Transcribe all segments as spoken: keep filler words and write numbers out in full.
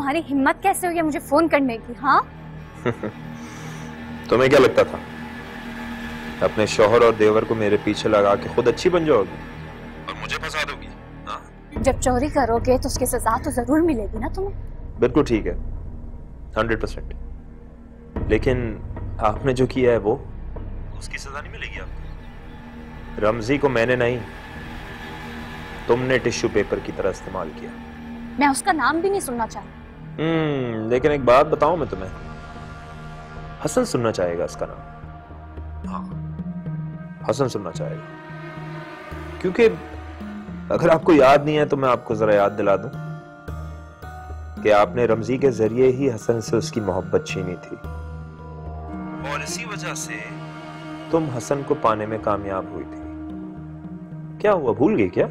तुम्हारी हिम्मत कैसे हुई है मुझे फोन करने की? हाँ तुम्हें क्या लगता था अपने शौहर और देवर को मेरे पीछे लगा के खुद अच्छी बन जाओगी और मुझे फंसा दोगी? हाँ? जब चोरी करोगे तो उसकी सजा तो जरूर मिलेगी ना तुम्हें। बिल्कुल ठीक है, हंड्रेड परसेंट। लेकिन आपने जो किया है वो उसकी सजा नहीं मिलेगी आपको। रमजी को मैंने नहीं, तुमने टिश्यू पेपर की तरह इस्तेमाल किया। मैं उसका नाम भी नहीं सुनना चाहती। हम्म लेकिन एक बात बताऊं मैं तुम्हें, हसन सुनना चाहेगा इसका नाम। हाँ, हसन सुनना चाहेगा, क्योंकि अगर आपको याद नहीं है तो मैं आपको जरा याद दिला दूं कि आपने रमजी के जरिए ही हसन से उसकी मोहब्बत छीनी थी और इसी वजह से तुम हसन को पाने में कामयाब हुई थी। क्या हुआ, भूल गई क्या?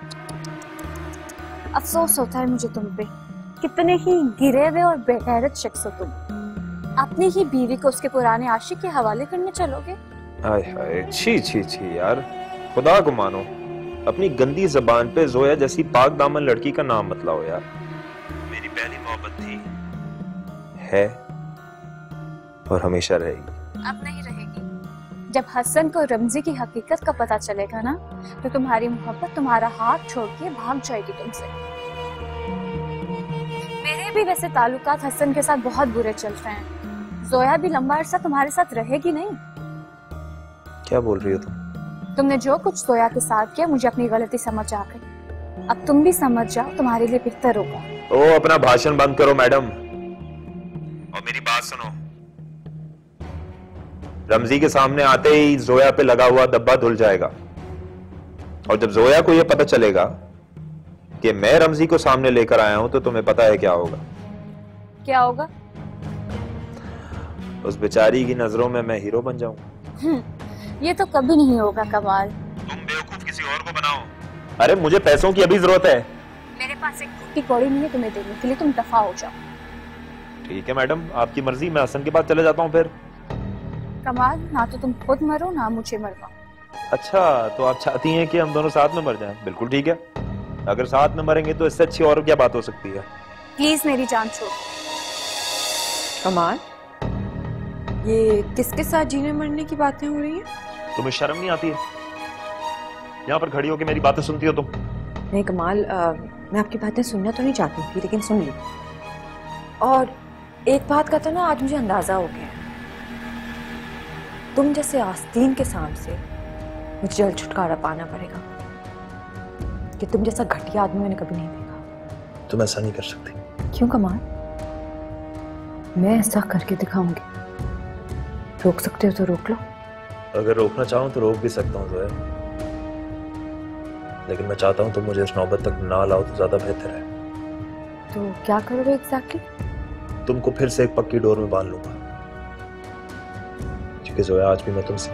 अफसोस होता है मुझे तुम पे, कितने ही गिरे हुए और बेगैरत शख्स हो तुम। अपनी ही बीवी को उसके पुराने आशिक के हवाले करने चलोगे? हाय हाय, छी छी छी यार, खुदा को मानो, अपनी गंदी जबान पे जोया जैसी पाक दामन लड़की का नाम मत लाओ यार। मेरी पहली मोहब्बत थी, है और हमेशा रहेगी। अब नहीं रहेगी। जब हसन को रमजी की हकीकत का पता चलेगा ना तो तुम्हारी मोहब्बत तुम्हारा हाथ छोड़ के भाग जाएगी तुमसे। मेरे भी वैसे ताल्लुकात हसन के साथ बहुत बुरे चल रहे हैं। जोया भी लंबा अरसा तुम्हारे साथ रहेगी नहीं। क्या बोल रही हो तुम? तुमने जो कुछ जोया के साथ किया मुझे अपनी गलती समझ आ गई। अब तुम भी समझ जाओ, तुम्हारे लिए बेहतर होगा। ओ अपना भाषण बंद करो मैडम और मेरी बात सुनो। रमजी के सामने आते ही जोया पे लगा हुआ डब्बा धुल जाएगा और जब जोया को यह पता चलेगा कि मैं रमजी को सामने लेकर आया हूं तो तुम्हें पता है क्या होगा? क्या होगा? उस बेचारी की नजरों में मैं हीरो बन जाऊंगा। ये तो कभी नहीं होगा कमाल। तुम बेवकूफ किसी और को बनाओ। अरे मुझे पैसों की अभी जरूरत है। मेरे पास एक फूटी कौड़ी नहीं है तुम्हें देने के लिए, तुम दफा हो जाओ। ठीक है मैडम, आपकी मर्जी, मैं हसन के पास चले जाता हूँ फिर। कमाल, ना तो तुम खुद मरो ना मुझे मरवाओ। अच्छा, तो आप चाहती हैं कि हम दोनों साथ में मर जाएं? बिल्कुल ठीक है, अगर साथ में मरेंगे तो इससे अच्छी और क्या बात हो सकती है। प्लीज मेरी जान छोड़ो। कमाल, ये किसके साथ जीने मरने की बातें हो रही हैं? तुम्हें शर्म नहीं आती है? यहाँ पर खड़ी होकर मेरी बातें सुनती हो तुम? नहीं कमाल, आ, मैं आपकी बातें सुनना तो नहीं चाहती थी लेकिन सुन ली। और एक बात का तो ना आज मुझे अंदाजा हो गया, तुम जैसे आस्तीन के साम से मुझे जल्द छुटकारा पाना पड़ेगा कि तुम जैसा घटिया आदमी मैंने कभी नहीं देखा। तुम ऐसा नहीं कर सकती। क्यों कमाल? मैं ऐसा करके दिखाऊंगी। रोक सकते हो तो रोक लो। अगर रोकना चाहूं तो रोक भी सकता हूं जोया, लेकिन मैं चाहता हूं तुम मुझे इस नौबत तक ना लाओ तो ज्यादा बेहतर है। तो क्या करोगे एग्जैक्टली? तुमको फिर से एक पक्की डोर में बांध लूंगा, क्योंकि जोया आज भी मैं तुमसे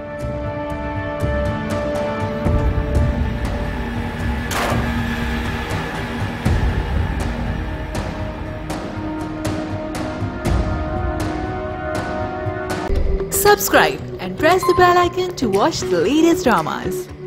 Subscribe and press the bell icon to watch the latest dramas.